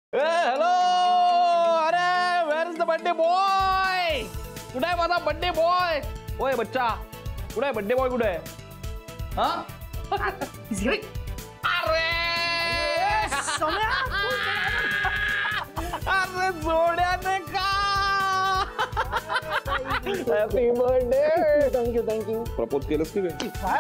Hello, अरे where is the birthday boy? कुठे आहे माझा बर्थडे बॉय? ओय बच्चा, कुठे आहे बर्थडे बॉय? कुठे आहे? हा अरे अरे जोड्याने का हॅपी बर्थडे. थँक्यू. प्रपोज केलंस की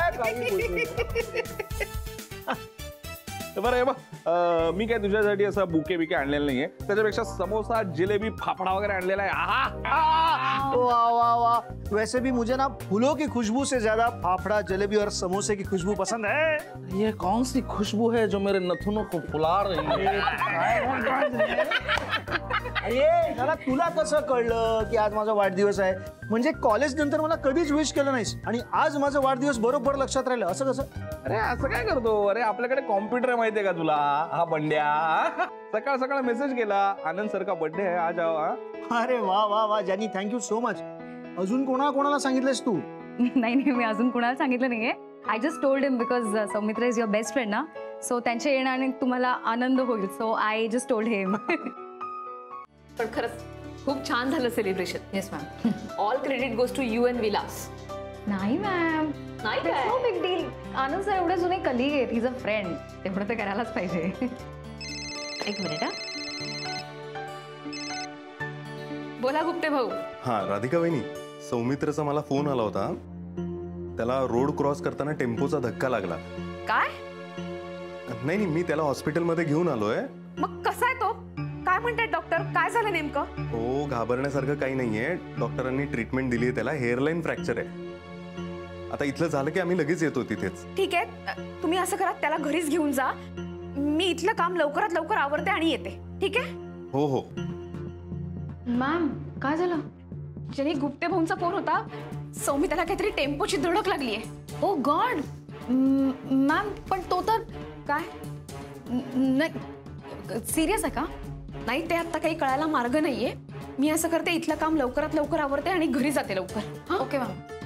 बरं आहे बघ, मी काय तुझ्यासाठी असा बुके बिके आणलेला नाहीये, त्याच्यापेक्षा समोसा जिलेबी फाफडा वगैरे आणलेला आहे. वाह वाह वाह, वैसे भी मुझे ना फूलों की खुशबू से ज्यादा फाफड़ा जलेबी और समोसे की खुशबू पसंद है. ये कौन सी खुशबू है जो मेरे नथुनों को फुला रही है? अरे मला तुला कसं कळलं की आज माझा वाढदिवस आहे? म्हणजे कॉलेज नंतर मला कधीच विश केलं नाहीस आणि आज माझा वाढदिवस बरोबर लक्षात राहिलं, असं कसं? अरे असं काय करतो? अरे आपल्याकडे कॉम्प्युटर आहे माहितीये का तुला? हा बंड्या सकाळ सकाळ मेसेज केला, आनंद सर का बर्थडे है, आ जाओ. अरे वा वा वा जॅनी, थँक्यू सो मच. अजून कोणाला सांगितलंस तू? नाही मी अजून कुणाला सांगितलं नाहीये. I just told him because Saumitra is your best friend ना, सो त्यांच्या येण्याने तुम्हाला आनंद होईल, so I just told him. पण खरंच खूप छान झालं celebration. Yes ma'am. All credit goes to you and Vilas. नाही मॅम, नाही no big deal. Anand sir एवढे जुने कलीग आहेत, इज अ फ्रेंड, तेवढं तर करायलाच पाहिजे. एक मिनिट हा. बोला गुप्ते भाऊ. हा राधिका वहिनी, सौमित्रचा मला फोन आला होता. त्याला रोड क्रॉस करताना टेम्पोचा धक्का लागला. काय? नाही मी त्याला हॉस्पिटलमध्ये घेऊन आलोय. मग कसा आहे तो? काय म्हणतात डॉक्टर? काय झालं नेमकं? हो, घाबरण्यासारखं काही नाहीये. डॉक्टरांनी ट्रीटमेंट दिली आहे त्याला. हेअरलाईन फ्रॅक्चर आहे. आता इथलं झालं की आम्ही लगेच येतो तिथेच. ठीक आहे, तुम्ही असं करा, त्याला घरीच घेऊन जा. मी इथलं काम लवकरात लवकर आवरते आणि येते. ठीक आहे? हो. मॅम काय झालं? ज्यांनी गुप्ते भाऊंचा फोन होता, सौमित्राला काहीतरी टेम्पोची धडक लागली आहे. ओ गॉड मॅम, पण तो तर काय? नाही सिरियस आहे का? नाही, ते आता काही कळायला मार्ग नाहीये. मी असं करते, इथलं काम लवकरात लवकर आवरते आणि घरी जाते लवकर. Okay ma'am.